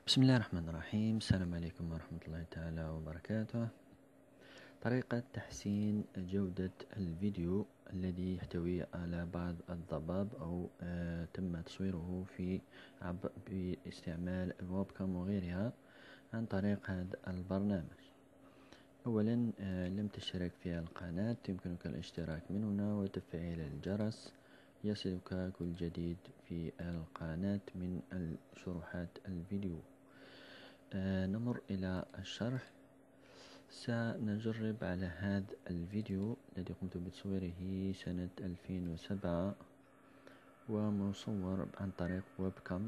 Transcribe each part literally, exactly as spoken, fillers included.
بسم الله الرحمن الرحيم. السلام عليكم ورحمة الله تعالى وبركاته. طريقة تحسين جودة الفيديو الذي يحتوي على بعض الضباب أو آه تم تصويره في عب باستعمال الويب كام وغيرها عن طريق هذا البرنامج. أولا آه لم تشترك في القناة، يمكنك الاشتراك من هنا وتفعيل الجرس يصلك كل جديد في القناة من شروحات الفيديو. آه نمر إلى الشرح. سنجرب على هذا الفيديو الذي قمت بتصويره سنة ألفين وسبعة ومصور عن طريق ويب كام،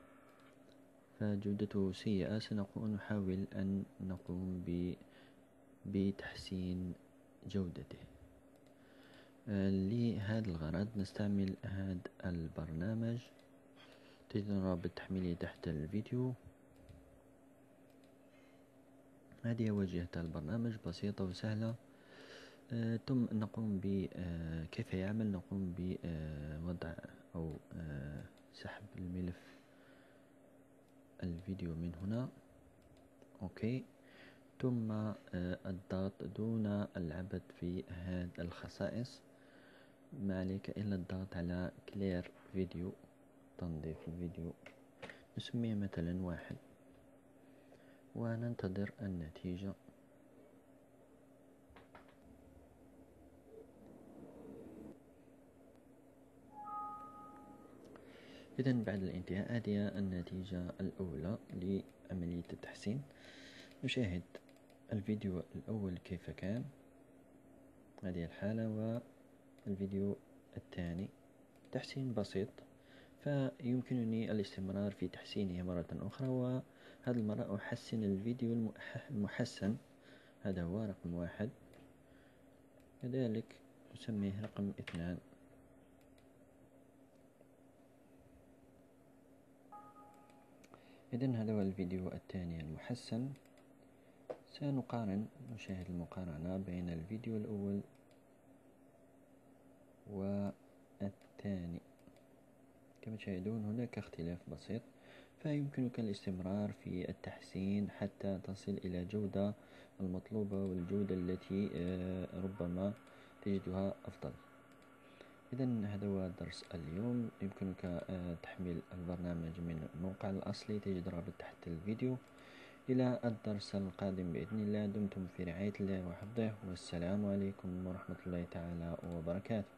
فجودته سيئة. سنحاول أن نقوم بتحسين جودته. آه لهذا الغرض نستعمل هذا البرنامج، تجد رابط تحميله تحت الفيديو. هذه واجهة البرنامج بسيطة وسهلة. آه، ثم نقوم بكيف آه، يعمل. نقوم بوضع آه، أو آه، سحب الملف الفيديو من هنا. أوكي. ثم آه، الضغط دون العبث في هذه الخصائص. ما عليك إلا الضغط على كلير فيديو، تنظيف الفيديو، نسميه مثلا واحد، وننتظر النتيجة. إذا بعد الانتهاء هذه النتيجة الأولى لعملية التحسين. نشاهد الفيديو الأول كيف كان، هذه الحالة، والفيديو الثاني. تحسين بسيط، فيمكنني الاستمرار في تحسينه مرة أخرى، وهذه المرة أحسن الفيديو المحسن. هذا هو رقم واحد، كذلك نسميه رقم اثنان. إذن هذا هو الفيديو الثاني المحسن. سنقارن، نشاهد المقارنة بين الفيديو الأول والثاني. كما تشاهدون هناك اختلاف بسيط، فيمكنك الاستمرار في التحسين حتى تصل إلى جودة المطلوبة والجودة التي ربما تجدها أفضل. إذن هذا هو درس اليوم. يمكنك تحميل البرنامج من الموقع الأصلي، تجد رابط تحت الفيديو. إلى الدرس القادم بإذن الله. دمتم في رعاية الله وحفظه، والسلام عليكم ورحمة الله تعالى وبركاته.